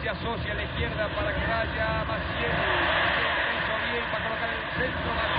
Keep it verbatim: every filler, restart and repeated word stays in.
se asocia a la izquierda para que vaya Maciel. Hizo bien para colocar el centro.